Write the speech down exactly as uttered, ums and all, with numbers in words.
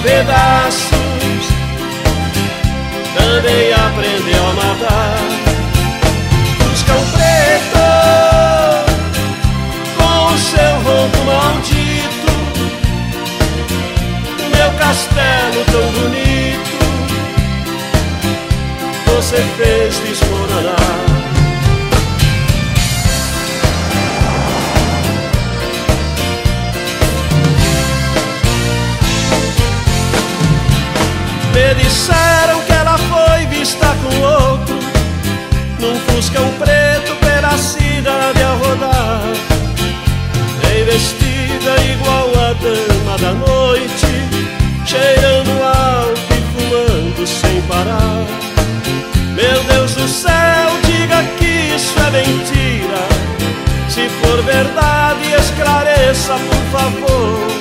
pedaços, também aprendeu a nadar. Fuscão preto, com o seu ronco maldito, meu castelo tão bonito, você fez desmoronar. Me disseram que ela foi vista com outro, num fuscão preto pela cidade a rodar, bem vestida igual a dama da noite, cheirando álcool e fumando sem parar. Meu Deus do céu, diga que isso é mentira, se for verdade esclareça por favor.